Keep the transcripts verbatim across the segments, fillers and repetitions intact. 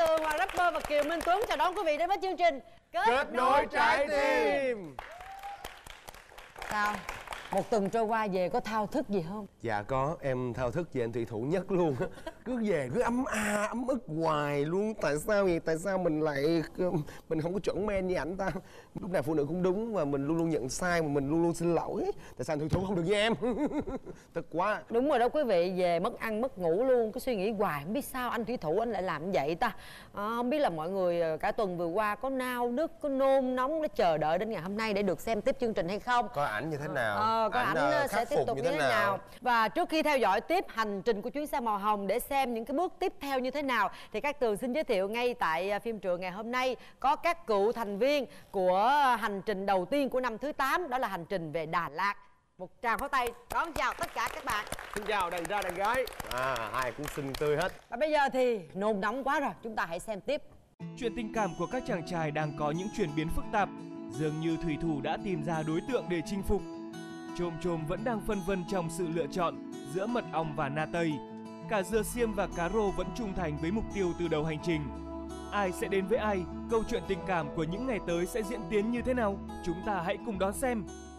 Tường và rapper và Kiều Minh Tuấn chào đón quý vị đến với chương trình Kết, Kết nối trái tim. Sao? Một tuần trôi qua về có thao thức gì không? Dạ có, em thao thức về anh thủy thủ nhất luôn. Cứ về cứ ấm a ấm ức hoài luôn. Tại sao vậy? Tại sao mình lại mình không có chuẩn men như ảnh ta? Lúc nào phụ nữ cũng đúng và mình luôn luôn nhận sai mà mình luôn luôn xin lỗi. Tại sao anh thủy thủ không được như em? Tức quá. Đúng rồi đó quý vị, về mất ăn mất ngủ luôn. Cứ suy nghĩ hoài không biết sao anh thủy thủ anh lại làm như vậy ta. À, không biết là mọi người cả tuần vừa qua có nao nức, có nôn nóng để chờ đợi đến ngày hôm nay để được xem tiếp chương trình hay không? Coi ảnh như thế nào? Ờ, coi ảnh, ảnh sẽ tiếp tục như thế, thế nào? nào Và trước khi theo dõi tiếp hành trình của chuyến xe màu hồng để xem những cái bước tiếp theo như thế nào thì Cát Tường xin giới thiệu ngay tại phim trường ngày hôm nay có các cựu thành viên của hành trình đầu tiên của năm thứ tám, đó là hành trình về Đà Lạt. Một tràng pháo tay đón chào tất cả các bạn. Xin chào đàn trai đàn gái. À, ai cũng xinh tươi hết. Và bây giờ thì nôn nóng quá rồi, chúng ta hãy xem tiếp. Chuyện tình cảm của các chàng trai đang có những chuyển biến phức tạp. Dường như thủy thủ đã tìm ra đối tượng để chinh phục. Chôm Chôm vẫn đang phân vân trong sự lựa chọn giữa mật ong và na tây. Cả Dừa Xiêm và Cá Rô vẫn trung thành với mục tiêu từ đầu hành trình. Ai sẽ đến với ai? Câu chuyện tình cảm của những ngày tới sẽ diễn tiến như thế nào? Chúng ta hãy cùng đón xem.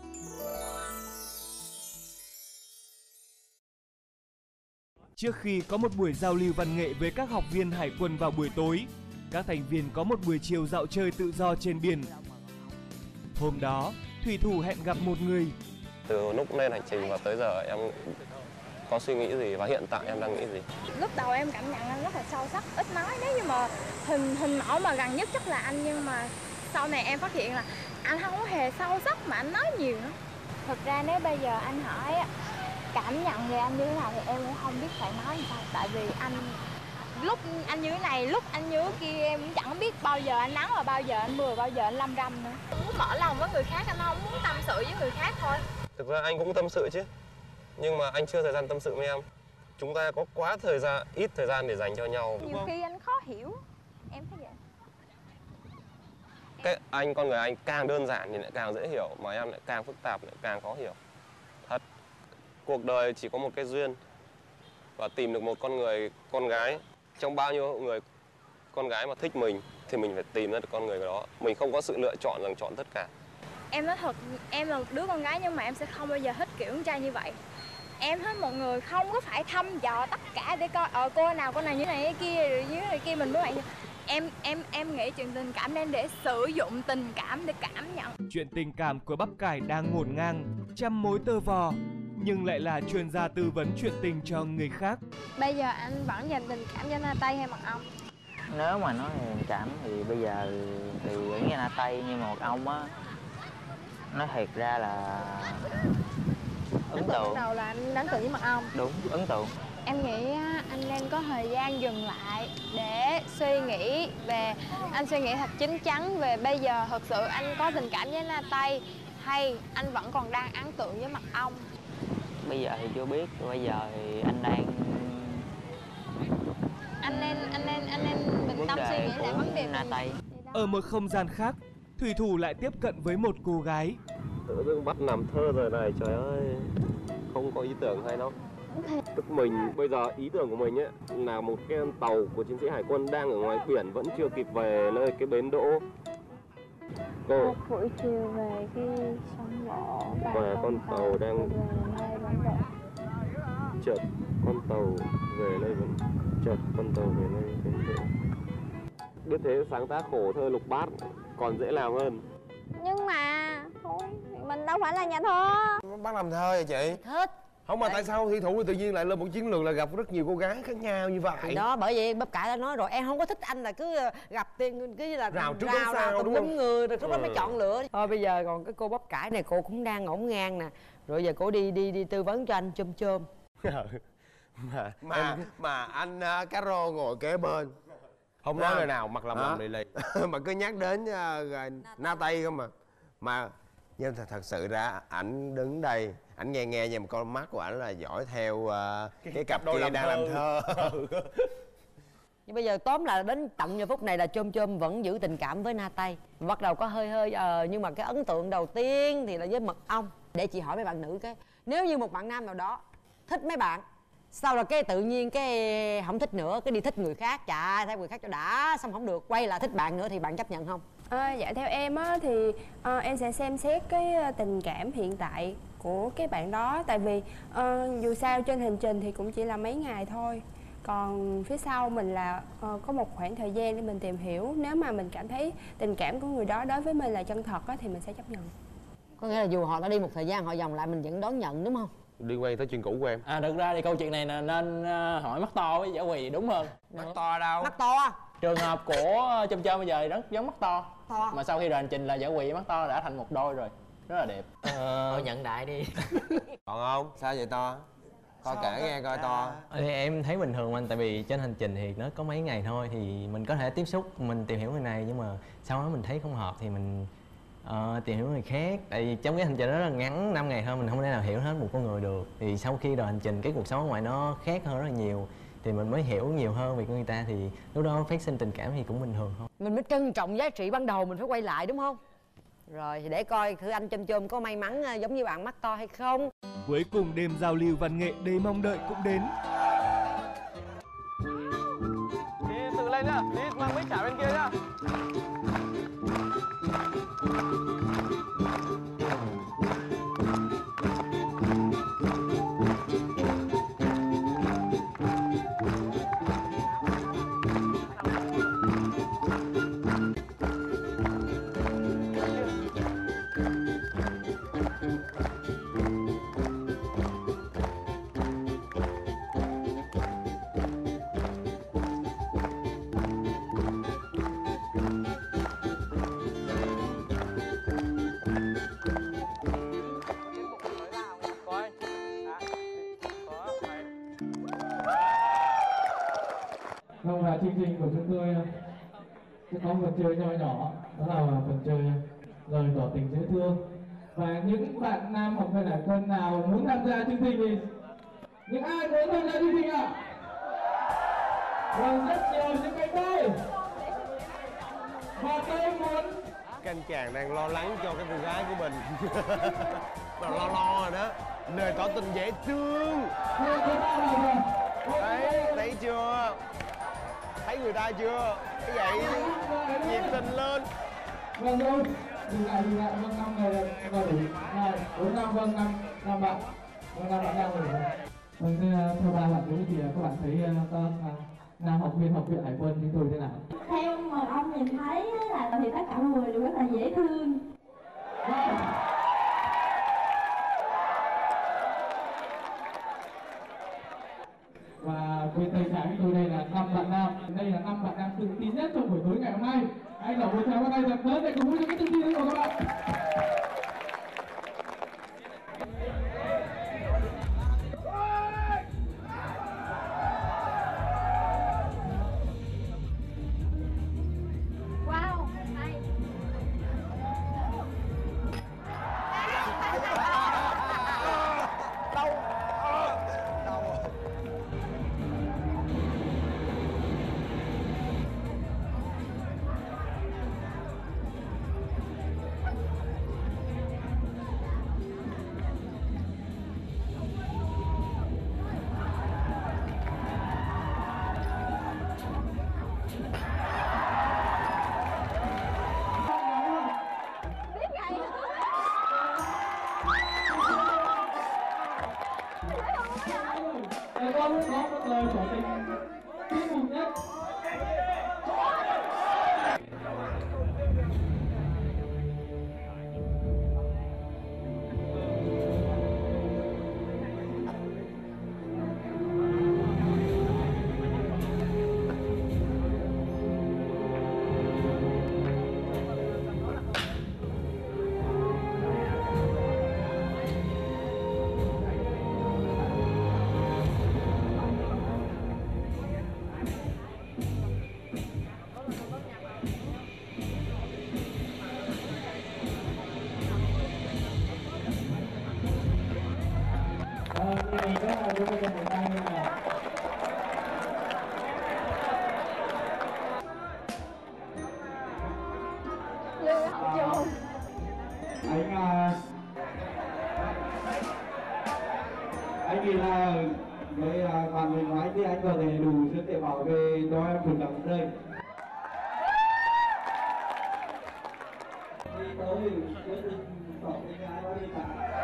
Trước khi có một buổi giao lưu văn nghệ với các học viên hải quân vào buổi tối, các thành viên có một buổi chiều dạo chơi tự do trên biển. Hôm đó, thủy thủ hẹn gặp một người. Từ lúc lên hành trình và tới giờ em có suy nghĩ gì và hiện tại em đang nghĩ gì? Lúc đầu em cảm nhận anh rất là sâu sắc, ít nói, nếu như mà hình hình mẫu mà gần nhất chắc là anh, nhưng mà sau này em phát hiện là anh không có hề sâu sắc mà anh nói nhiều nữa. Thực ra nếu bây giờ anh hỏi cảm nhận về anh như thế nào thì em cũng không biết phải nói sao, tại vì anh lúc anh như thế này, lúc anh như thế kia em cũng chẳng biết bao giờ anh nắng và bao giờ anh mưa, bao giờ anh lâm râm nữa. Anh muốn mở lòng với người khác, anh không muốn tâm sự với người khác thôi. Thực ra anh cũng tâm sự chứ, nhưng mà anh chưa thời gian tâm sự với em. Chúng ta có quá thời gian, ít thời gian để dành cho nhau. Nhiều khi anh khó hiểu, em thấy vậy. Cái anh, con người anh càng đơn giản thì lại càng dễ hiểu, mà em lại càng phức tạp lại càng khó hiểu. Thật, cuộc đời chỉ có một cái duyên, và tìm được một con người, con gái trong bao nhiêu người con gái mà thích mình thì mình phải tìm ra được con người đó. Mình không có sự lựa chọn rằng chọn tất cả. Em nói thật, em là đứa con gái nhưng mà em sẽ không bao giờ thích kiểu con trai như vậy. Em thích một người không có phải thăm dò tất cả để coi ờ cô nào cô nào như này như kia rồi như này kia mình mới vậy. Em em em nghĩ chuyện tình cảm nên để sử dụng tình cảm để cảm nhận. Chuyện tình cảm của bắp cải đang ngổn ngang, trăm mối tơ vò, nhưng lại là chuyên gia tư vấn chuyện tình cho người khác. Bây giờ anh vẫn dành tình cảm cho na tây hay mật ong? Nếu mà nói tình cảm thì bây giờ thì vẫn nghe na tây, nhưng mà mật ong á, nói thiệt ra là ấn tượng. Đầu là anh ấn tượng với mật ong. Đúng, ấn tượng. Em nghĩ anh nên có thời gian dừng lại để suy nghĩ về, anh suy nghĩ thật chín chắn về bây giờ thật sự anh có tình cảm với na tây hay anh vẫn còn đang ấn tượng với mật ong. Bây giờ thì chưa biết, bây giờ thì anh đang anh nên anh nên anh nên bình tâm suy nghĩ lại vấn đề na tây. Ở một không gian khác, thủy thủ lại tiếp cận với một cô gái. Tự dưng bắt làm thơ rồi này, trời ơi, không có ý tưởng hay lắm. Tức mình bây giờ ý tưởng của mình ấy là một cái tàu của chiến sĩ hải quân đang ở ngoài biển vẫn chưa kịp về nơi cái bến đỗ. Cô một buổi chiều về khi sông Lộ và con tàu đang chợt con tàu về nơi vẫn chợt con tàu về nơi bến đỗ. Biết thế sáng tác khổ thơ lục bát còn dễ làm hơn. Nhưng mà thôi, mình đâu phải là nhà thơ. Bác làm thơ vậy chị? Hết. Không mà tại sao thủy thủ tự nhiên lại lên một chiến lược là gặp rất nhiều cô gái khác nhau như vậy? Thì đó, bởi vậy bắp cải đã nói rồi, em không có thích anh là cứ gặp tiên cứ như là rào trước rào, sau rào đúng đúng không? người rồi lúc đó ừ. mới chọn lựa. Thôi bây giờ còn cái cô bắp cải này cô cũng đang ngổn ngang nè, rồi giờ cô đi đi đi tư vấn cho anh Chôm Chôm. mà mà em... mà anh uh, Cá Rô ngồi kế bên không nói lời nào, mặt làm lòng lì lì mà cứ nhắc đến uh, na tây không mà mà nhưng thật, thật sự ra ảnh đứng đây ảnh nghe nghe nhưng mà con mắt của ảnh là dõi theo uh, cái, cái cặp kia đang làm thơ. Nhưng bây giờ tóm lại đến tận giờ phút này là Chôm Chôm vẫn giữ tình cảm với na tây, bắt đầu có hơi hơi ờ nhưng mà cái ấn tượng đầu tiên thì là với mật ong. Để chị hỏi mấy bạn nữ cái, nếu như một bạn nam nào đó thích mấy bạn Sau rồi cái tự nhiên cái không thích nữa, cái đi thích người khác, chà thấy người khác cho đã, xong không được, quay lại thích bạn nữa thì bạn chấp nhận không? À, dạ theo em á thì à, em sẽ xem xét cái tình cảm hiện tại của cái bạn đó. Tại vì à, dù sao trên hành trình thì cũng chỉ là mấy ngày thôi. Còn phía sau mình là uh, có một khoảng thời gian để mình tìm hiểu. Nếu mà mình cảm thấy tình cảm của người đó đối với mình là chân thật á, thì mình sẽ chấp nhận. Có nghĩa là dù họ đã đi một thời gian họ vòng lại mình vẫn đón nhận đúng không? Liên quan tới chuyện cũ của em. À thực ra thì câu chuyện này là nên uh, hỏi mắt to với Giả Quỳ đúng hơn. Mắt to đâu? Mắt to. Trường hợp của Chôm Chôm bây giờ thì rất giống mắt to. To. Mà sau khi rồi hành trình là Giả Quỳ với mắt to đã thành một đôi rồi. Rất là đẹp. Ờ... Thôi nhận đại đi. Còn không? Sao vậy To? To kể nghe coi To. Thì em thấy bình thường anh, tại vì trên hành trình thì nó có mấy ngày thôi thì mình có thể tiếp xúc, mình tìm hiểu người này, nhưng mà sau đó mình thấy không hợp thì mình uh, tìm hiểu người khác. Tại vì trong cái hành trình rất là ngắn, năm ngày thôi, mình không thể nào hiểu hết một con người được. Thì sau khi rồi hành trình cái cuộc sống ở ngoài nó khác hơn rất là nhiều thì mình mới hiểu nhiều hơn về người ta, thì lúc đó phát sinh tình cảm thì cũng bình thường thôi. Mình mới trân trọng giá trị ban đầu mình phải quay lại đúng không? Rồi thì để coi thử anh Chôm Chôm có may mắn giống như bạn mắt to hay không. Cuối cùng đêm giao lưu văn nghệ đầy mong đợi cũng đến. Đi tự lên nhá, đi mang mic trả bên kia nhá. Vâng, và chương trình của chúng tôi sẽ có một chơi nho nhỏ, đó là phần chơi lời tỏ tình dễ thương. Và những bạn nam học viên hải quân nào muốn tham gia chương trình thì những ai muốn tham gia chương trình ạ? À? Vâng, rất nhiều những cái tay. Và tôi muốn Các anh chàng đang lo lắng cho cái cô gái của mình. Mà lo lo rồi đó. Lời tỏ tình dễ thương. Đấy, thấy chưa? Thấy người ta chưa? Cái vậy nhiệt tình lên. Vâng thôi, dừng lại dừng lại, vâng năm người là đủ. Rồi, bốn năm, vâng năm, năm bạn. Vâng năm bạn đang rồi. Vâng, thưa ba bạn nữ thì các bạn thấy các nam học viên học viện hải quân chúng tôi thế nào? Theo mà ông nhìn thấy là thì tất cả mọi người đều rất là dễ thương. Vâng. Và bên tay trái của tôi đây là năm bạn nam. Đây là năm bạn nam tự tin nhất trong buổi tối ngày hôm nay. Anh ở một tràng vào tay thật lớn để cùng với những cái tự tin của các bạn. Wow, hay. Để con có một lời tỏ tình thuyết phục nhất. Lương học trường. Anh à, anh nghĩ là với à, thì anh có thể đủ sức để bảo vệ cho em được làm đây. Đi tới quyết định bảo vệ gái bao đi cả.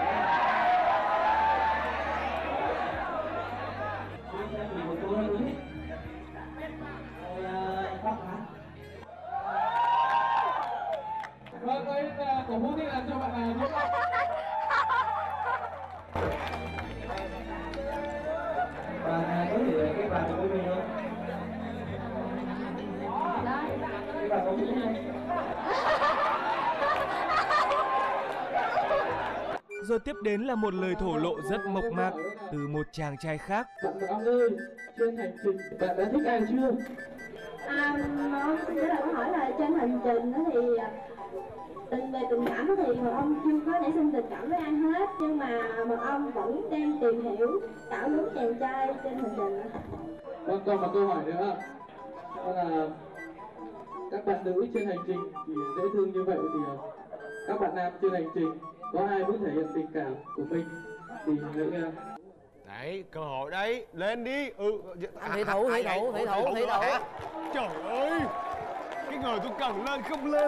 Anh em bị một cô nữa đi. Rồi anh Bắc hả? Vâng, tôi cổ vũ tinh thần cho bạn nào nhé. Bạn có thể cái bàn của mình không? Cái bàn của mình không? Rồi tiếp đến là một lời thổ lộ rất mộc mạc từ một chàng trai khác. Bạn Mật Ong ơi, trên hành trình bạn đã thích ai chưa? À, ông xin trả lời câu hỏi là trên hành trình thì tình về tình cảm thì Mật Ong chưa có nảy sinh tình cảm với ai hết, nhưng mà Mật Ong vẫn đang tìm hiểu tạo đúng chàng trai trên hành trình. Vâng, còn một câu hỏi nữa, đó là các bạn nữ trên hành trình thì dễ thương như vậy thì các bạn nam trên hành trình có ai muốn thể hiện tình cảm của mình thì hãy đấy, cơ hội đấy, lên đi. Ừ, Thủy thủ, thủy thủ, thủy thủ, thủy thủ. Trời ơi, cái người tôi cần lên không lên.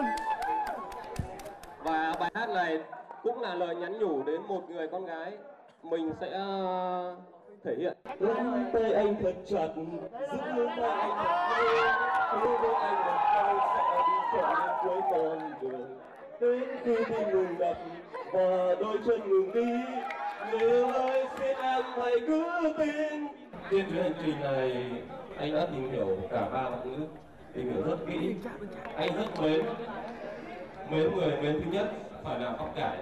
Và bài hát này cũng là lời nhắn nhủ đến một người con gái. Mình sẽ uh, thể hiện. Nắm tay anh thật chặt, giữ tay anh thật lâu, hứa với anh một câu sẽ đi trọn đến cuối con đường. Đến khi tim ngừng đập và đôi chân ngừng đi, người ơi xin em hãy cứ tin. Trên chuyến hành trình này anh đã tìm hiểu cả ba bạn nữ, tìm hiểu rất kỹ. Anh rất mến mến người mến thứ nhất phải là bắp cải.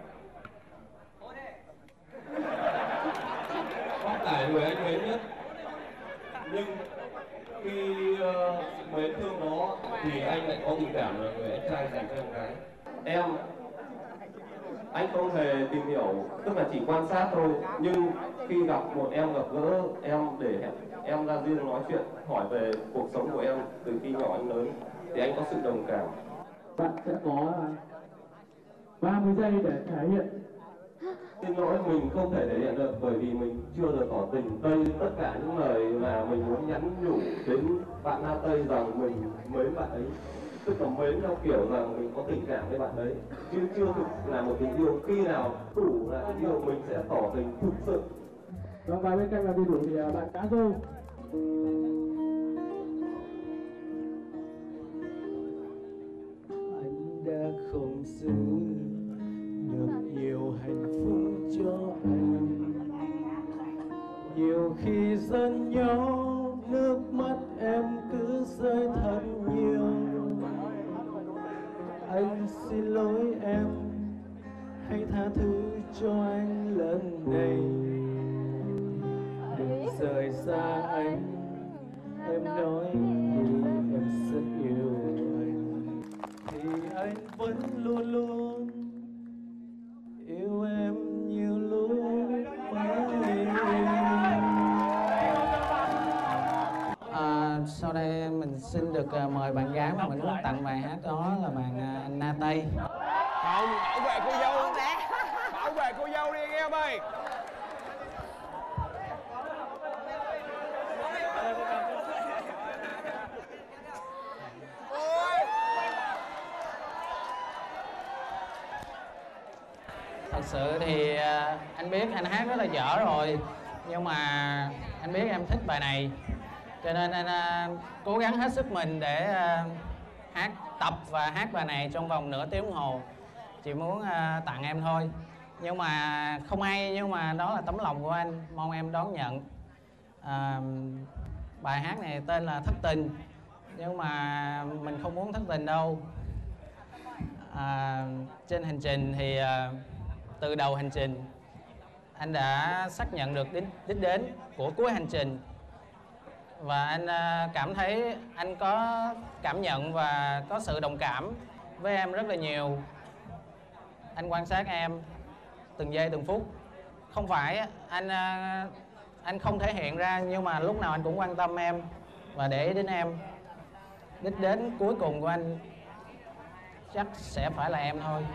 Bắp cải người anh mến nhất, nhưng khi uh, mến thương đó thì anh lại có tình cảm là người anh trai dành cho em gái. Em anh không hề tìm hiểu, tức là chỉ quan sát thôi, nhưng khi gặp một em gặp gỡ em để em ra riêng nói chuyện, hỏi về cuộc sống của em từ khi nhỏ đến lớn thì anh có sự đồng cảm. Bạn sẽ có ba mươi giây để thể hiện. Xin lỗi, mình không thể thể hiện được bởi vì mình chưa được tỏ tình. Đây tất cả những lời mà mình muốn nhắn nhủ đến bạn Na Tây rằng mình mến bạn ấy, tức là mến theo kiểu rằng mình có tình cảm với bạn ấy, chứ chưa thực là một tình yêu. Khi nào đủ là tình yêu mình sẽ tỏ tình thực sự. Vâng, và bên cạnh là đủ thì bạn Cá Rô. Anh đã không giữ được nhiều hạnh phúc cho em, nhiều khi giận nhau nước mắt em cứ rơi thật nhiều. Anh xin lỗi em, hãy tha thứ cho anh lần này. Đừng rời xa anh, em nói vì em rất yêu anh, thì anh vẫn luôn luôn yêu em như lúc mới. À, sau đây mình xin được uh, mời bạn gái mà mình muốn tặng bài hát đó là bạn uh, Na Tây. Không, bảo vệ cô dâu. Bảo vệ, bảo vệ cô dâu đi anh em ơi. Thật sự thì uh, anh biết anh hát rất là dở rồi, nhưng mà anh biết em thích bài này, cho nên anh uh, cố gắng hết sức mình để uh, hát tập và hát bài này trong vòng nửa tiếng đồng hồ. Chỉ muốn uh, tặng em thôi, nhưng mà không hay, nhưng mà đó là tấm lòng của anh, mong em đón nhận. Uh, bài hát này tên là Thất Tình, nhưng mà mình không muốn thất tình đâu. À, trên hành trình thì uh, từ đầu hành trình anh đã xác nhận được đến đích đến của cuối hành trình, và anh uh, cảm thấy anh có cảm nhận và có sự đồng cảm với em rất là nhiều. Anh quan sát em từng giây từng phút, không phải anh uh, anh không thể hiện ra, nhưng mà lúc nào anh cũng quan tâm em và để ý đến em. Đích đến cuối cùng của anh chắc sẽ phải là em thôi.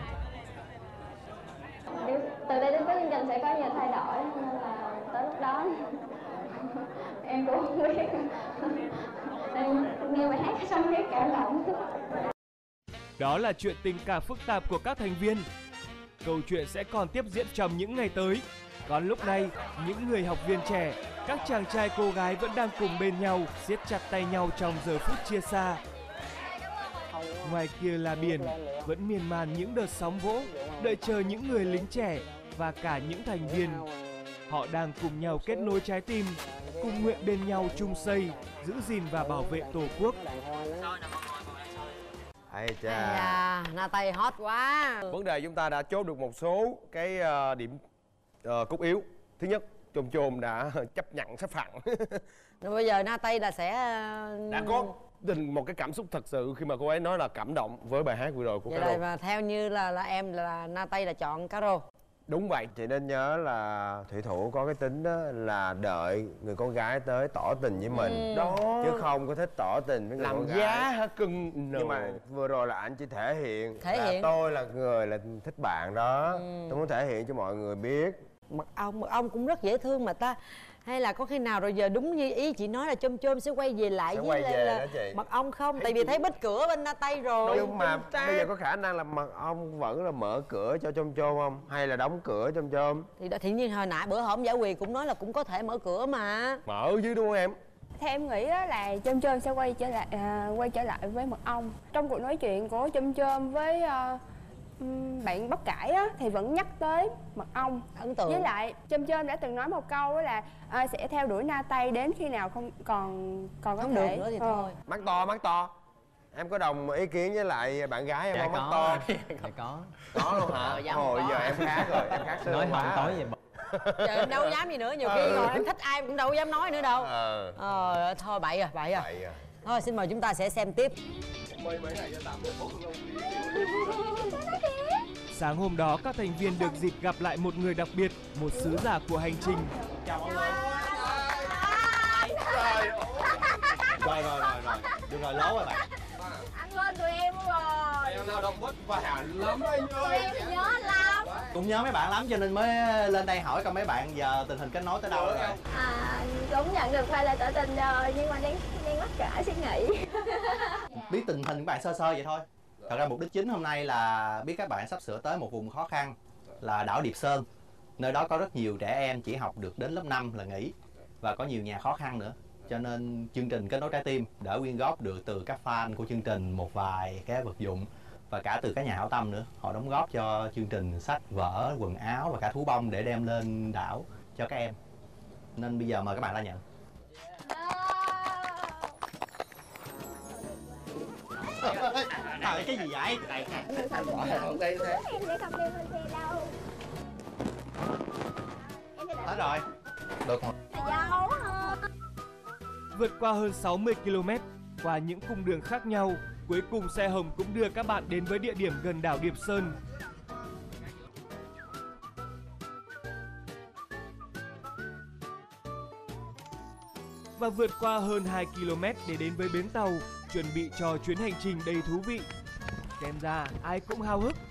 Từ đây đến cuối chương trình sẽ có nhiều thay đổi, nên là tới lúc đó em cũng không biết. Em nghe bài hát xong cái cảm động. Đó là chuyện tình cảm phức tạp của các thành viên. Câu chuyện sẽ còn tiếp diễn trong những ngày tới. Còn lúc này, những người học viên trẻ, các chàng trai cô gái vẫn đang cùng bên nhau, siết chặt tay nhau trong giờ phút chia xa. Ngoài kia là biển, vẫn miên man những đợt sóng vỗ, đợi chờ những người lính trẻ và cả những thành viên. Họ đang cùng nhau kết nối trái tim, cùng nguyện bên nhau chung xây, giữ gìn và bảo vệ Tổ quốc. Hay cha. À, Na Tây hot quá. Vấn đề chúng ta đã chốt được một số cái uh, điểm uh, cốt yếu. Thứ nhất, Chôm Chôm đã chấp nhận sắp phẳng. Rồi bây giờ Na Tây là sẽ đã có tình một cái cảm xúc thật sự khi mà cô ấy nói là cảm động với bài hát vừa rồi của vậy Caro. Vậy mà theo như là là em là Na Tây là chọn Caro. Đúng vậy, chị nên nhớ là thủy thủ có cái tính đó là đợi người con gái tới tỏ tình với mình. Ừ. Đó. Chứ không có thích tỏ tình với người Làm con gái. giá hả cưng. Nhưng mà vừa rồi là anh chỉ thể hiện Thể là hiện. tôi là người là thích bạn đó. Ừ. Tôi muốn thể hiện cho mọi người biết. Mật ong, mật ong cũng rất dễ thương mà ta. Hay là có khi nào rồi giờ đúng như ý chị nói là Chôm Chôm sẽ quay về lại Sẽ với quay về là đó chị. Mật ong không? Tại vì thấy bích cửa bên Na Tây rồi. Nhưng mà bây giờ có khả năng là Mật Ong vẫn là mở cửa cho Chôm Chôm không? Hay là đóng cửa Chôm Chôm? Thì đó, thì như hồi nãy bữa hổm Giả Quyền cũng nói là cũng có thể mở cửa mà. Mở chứ đúng không em? Theo em nghĩ đó là Chôm Chôm sẽ quay trở lại à, quay trở lại với Mật Ong. Trong cuộc nói chuyện của Chôm Chôm với à, bạn Bắp Cải á, thì vẫn nhắc tới Mật Ong. Ấn tượng. Với lại Chôm Chôm đã từng nói một câu đó là à, sẽ theo đuổi Na Tây đến khi nào không còn còn có Không thể. được nữa thì Ờ. thôi. Mắt to, mắt to. Em có đồng ý kiến với lại bạn gái em Dạ không? Mắt có. to. Dạ có. Có luôn hả? Ờ, dám Hồi có. giờ em khác rồi, em khác xưa Nói quá hồng tối rồi. vậy. Giờ em đâu dám gì nữa, nhiều khi Ừ. rồi em thích ai cũng đâu dám nói nữa đâu. Ờ. Ờ, thôi bậy rồi, bậy rồi. Vậy à. Thôi xin mời chúng ta sẽ xem tiếp. Sáng hôm đó, các thành viên được dịp gặp lại một người đặc biệt, một sứ giả của hành trình. Chào mọi người. Rồi rồi rồi rồi. Được rồi, lố rồi bạn. Anh quên tụi em rồi. Em nào đâu vất vả lắm anh Tụi ơi. em nhớ lắm. Cũng nhớ mấy bạn lắm cho nên mới lên đây hỏi coi mấy bạn giờ tình hình kết nối tới đâu rồi. À, cũng nhận được file lời tỏ tình rồi nhưng mà đang đang mắc cỡ suy nghĩ. Biết tình hình các bạn sơ sơ vậy thôi. Thật ra mục đích chính hôm nay là biết các bạn sắp sửa tới một vùng khó khăn là đảo Điệp Sơn. Nơi đó có rất nhiều trẻ em chỉ học được đến lớp năm là nghỉ và có nhiều nhà khó khăn nữa. Cho nên chương trình Kết nối trái tim đã quyên góp được từ các fan của chương trình một vài cái vật dụng và cả từ các nhà hảo tâm nữa. Họ đóng góp cho chương trình sách, vở, quần áo và cả thú bông để đem lên đảo cho các em. Nên bây giờ mời các bạn ra nhận. Trời, cái gì vậy? Em sẽ không đem lên xe đâu. Tới rồi. Được rồi. Dâu hả? Vượt qua hơn sáu mươi ki lô mét, qua những cung đường khác nhau, cuối cùng xe hồng cũng đưa các bạn đến với địa điểm gần đảo Điệp Sơn. Và vượt qua hơn hai ki lô mét để đến với bến tàu, chuẩn bị cho chuyến hành trình đầy thú vị. Xem ra ai cũng háo hức.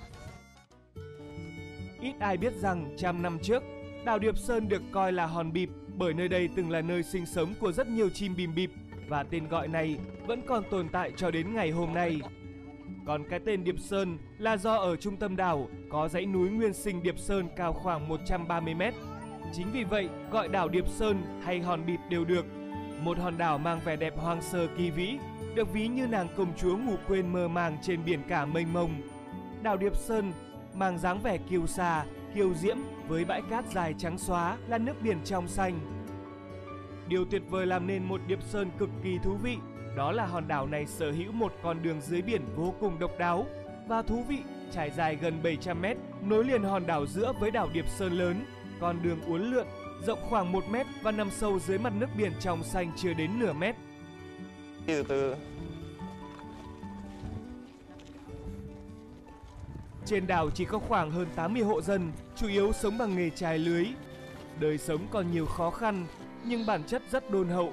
Ít ai biết rằng trăm năm trước, đảo Điệp Sơn được coi là hòn bịp bởi nơi đây từng là nơi sinh sống của rất nhiều chim bìm bịp và tên gọi này vẫn còn tồn tại cho đến ngày hôm nay. Còn cái tên Điệp Sơn là do ở trung tâm đảo có dãy núi nguyên sinh Điệp Sơn cao khoảng một trăm ba mươi mét. Chính vì vậy, gọi đảo Điệp Sơn hay hòn bịp đều được. Một hòn đảo mang vẻ đẹp hoang sơ kỳ vĩ, được ví như nàng công chúa ngủ quên mơ màng trên biển cả mênh mông. Đảo Điệp Sơn mang dáng vẻ kiêu sa, kiêu diễm với bãi cát dài trắng xóa là nước biển trong xanh. Điều tuyệt vời làm nên một Điệp Sơn cực kỳ thú vị đó là hòn đảo này sở hữu một con đường dưới biển vô cùng độc đáo và thú vị, trải dài gần bảy trăm mét, nối liền hòn đảo giữa với đảo Điệp Sơn lớn. Con đường uốn lượn, rộng khoảng một mét và nằm sâu dưới mặt nước biển trong xanh chưa đến nửa mét. Từ từ. Trên đảo chỉ có khoảng hơn tám mươi hộ dân, chủ yếu sống bằng nghề chài lưới. Đời sống còn nhiều khó khăn, nhưng bản chất rất đôn hậu.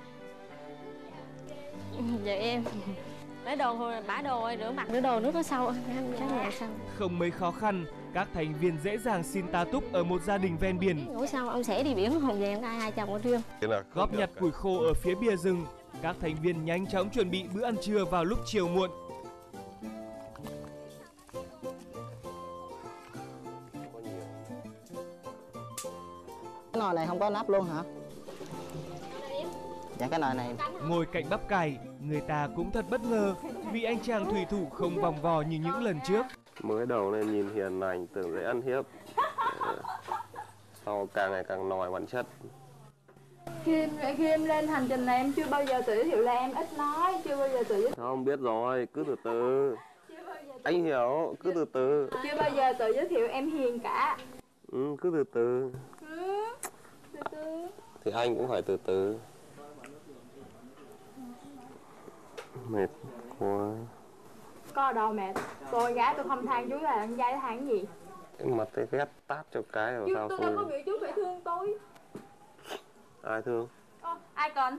Dạ em lấy đồ thôi, bả đồ ơi, rửa mặt rửa đồ nước có sâu, chắc là sâu. Không mấy khó khăn, các thành viên dễ dàng xin tá túc ở một gia đình ven biển. Ủa sao ông sẽ đi biển không về em ai hai chồng ở riêng. Góp nhặt củi khô ở phía bìa rừng, các thành viên nhanh chóng chuẩn bị bữa ăn trưa vào lúc chiều muộn. Cái nồi này không có nắp luôn hả? Dạ cái nồi này. Ngồi cạnh bắp cải, người ta cũng thật bất ngờ vì anh chàng thủy thủ không vòng vò như những lần trước. Mới đầu nên nhìn hiền lành, tưởng dễ ăn hiếp. Sau càng ngày càng nòi bản chất. Khi, khi em lên hành trình này em chưa bao giờ tự giới thiệu là em ít nói, chưa bao giờ tự giới thiệu. Không biết rồi, cứ từ từ. Anh hiểu, cứ từ từ. Chưa bao giờ tự giới thiệu em hiền cả. Ừ, cứ từ từ. Ừ, từ từ. Thì anh cũng phải từ từ. Mệt quá. Có đâu mệt. Tôi gái tôi không than chú là anh trai than cái gì. Cái mặt cái ghét tát cho cái rồi Chứ sao tôi thôi. đâu có nghĩ chú phải thương tôi. Ai thương? Ờ, ai cần?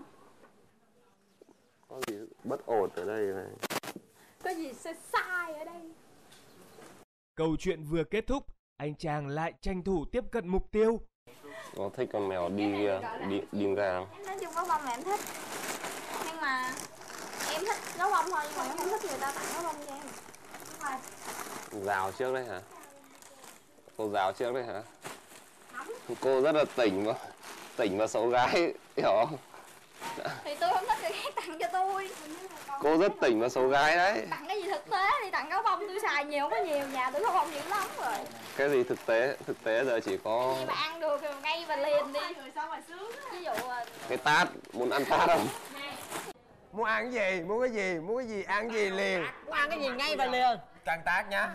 Có gì bất ổn ở đây này. Có gì sai sai ở đây. Câu chuyện vừa kết thúc, anh chàng lại tranh thủ tiếp cận mục tiêu. Có thích con mèo đi đi đi gàng. Nói chung gấu bông là em thích. Nhưng mà em thích gấu bông thôi, nhưng mà em không thích người ta tặng gấu bông cho em. Đúng rồi. Rào trước đấy hả? Cô rào trước đấy hả? Cô rất là tỉnh mà tỉnh và xấu gái, hiểu không? Thì tôi không thích người khác tặng cho tôi. Cô rất tỉnh và xấu gái đấy. Tặng cái gì thực tế thì tặng gấu bông tôi xài nhiều, không có nhiều, nhà tôi gấu bông nhiều lắm rồi. Cái gì thực tế? Thực tế giờ chỉ có... Nhưng mà ăn được thì ngay và liền đi. Ví dụ cái tát, muốn ăn tát không? Muốn ăn cái gì? Muốn cái gì? Muốn cái gì? Ăn cái gì liền? Muốn ăn cái gì ngay và liền. Càng tát nhá.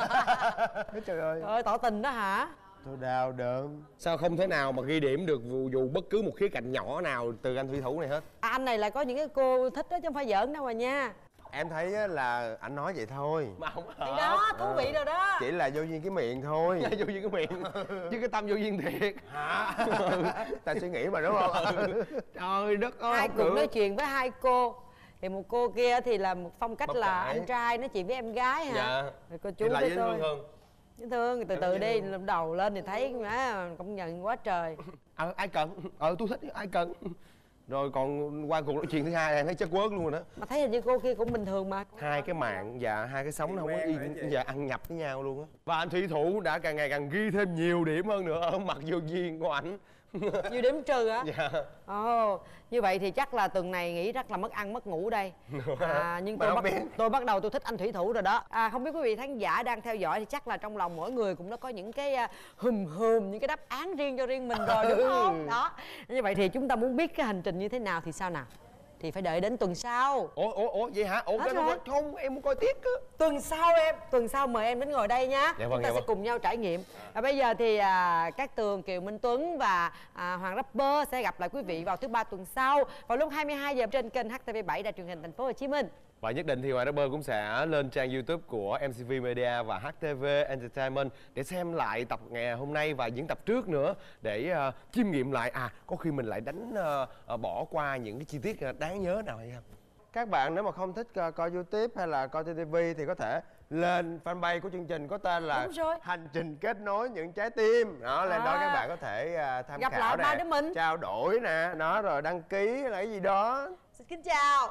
Trời ơi. Trời ơi, tỏ tình đó hả? Tôi đau đớn. Sao không thể nào mà ghi điểm được dù, dù bất cứ một khía cạnh nhỏ nào từ anh thủy thủ này hết? À, anh này là có những cái cô thích đó chứ không phải giỡn đâu mà nha. Em thấy là anh nói vậy thôi. Mà không thì đó, thú vị rồi đó. Chỉ là vô duyên cái miệng thôi. Vô duyên cái miệng. Chứ cái tâm vô duyên thiệt. Hả? Ta suy nghĩ mà đúng không? Trời đất ơi. Hai cuộc nói chuyện với hai cô. Thì một cô kia thì là một phong cách Bắp là cải. anh trai nói chuyện với em gái hả? Dạ. Rồi cô chú Thì là với dễ tôi. thương hơn. Dễ thương, từ từ đi, lần đầu lên thì thấy má công nhận quá trời. Ờ, ai cần? Ờ, tôi thích, ai cần? Rồi còn qua cuộc nói chuyện thứ hai em thấy chất quớt luôn rồi đó. Mà thấy hình như cô kia cũng bình thường mà. Hai cái mạng và hai cái sống nó không có yên và ăn nhập với nhau luôn á. Và anh thủy thủ đã càng ngày càng ghi thêm nhiều điểm hơn nữa ở mặt vô duyên của ảnh. Nhiều điểm trừ á? Dạ. Ồ, như vậy thì chắc là tuần này nghĩ rất là mất ăn mất ngủ đây. À, nhưng tôi bắt, tôi bắt đầu tôi thích anh thủy thủ rồi đó. À, không biết quý vị khán giả đang theo dõi thì chắc là trong lòng mỗi người cũng đã có những cái uh, hùm hùm, những cái đáp án riêng cho riêng mình rồi đúng không? Đó. Như vậy thì chúng ta muốn biết cái hành trình như thế nào thì sao nào? Thì phải đợi đến tuần sau. Ủa, ủa, ủa, vậy hả? Ủa, cái nó không, em muốn coi tiếp á. Tuần sau em, tuần sau mời em đến ngồi đây nhá. Dạ vâng, chúng ta dạ sẽ vâng. cùng nhau trải nghiệm. Và bây giờ thì à, Cát Tường, Kiều Minh Tuấn và à, Hoàng Rapper sẽ gặp lại quý vị vào thứ ba tuần sau vào lúc hai mươi hai giờ trên kênh H T V bảy Đài Truyền hình Thành phố Hồ Chí Minh. Và nhất định thì Hoàng Rapper cũng sẽ lên trang YouTube của em xê vê Media và hát tê vê Entertainment để xem lại tập ngày hôm nay và những tập trước nữa để uh, chiêm nghiệm lại. À, có khi mình lại đánh uh, uh, bỏ qua những cái chi tiết uh, đáng nhớ nào hay không? Các bạn nếu mà không thích uh, coi YouTube hay là coi trên ti vi thì có thể lên fanpage của chương trình có tên là Hành trình kết nối những trái tim. Đó, lên à. đó các bạn có thể uh, tham gặp khảo lại nè, ba đứa mình, trao đổi nè, nó rồi đăng ký hay là cái gì đó. Xin kính chào.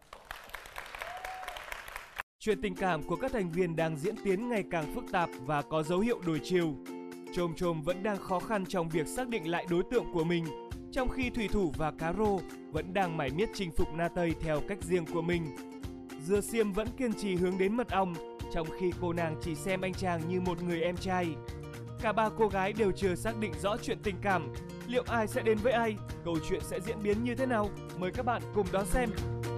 Chuyện tình cảm của các thành viên đang diễn tiến ngày càng phức tạp và có dấu hiệu đổi chiều. Chôm Chôm vẫn đang khó khăn trong việc xác định lại đối tượng của mình, trong khi Thủy Thủ và Cá Rô vẫn đang mải miết chinh phục Na Tây theo cách riêng của mình. Dưa Xiêm vẫn kiên trì hướng đến Mật Ong, trong khi cô nàng chỉ xem anh chàng như một người em trai. Cả ba cô gái đều chưa xác định rõ chuyện tình cảm. Liệu ai sẽ đến với ai? Câu chuyện sẽ diễn biến như thế nào? Mời các bạn cùng đón xem!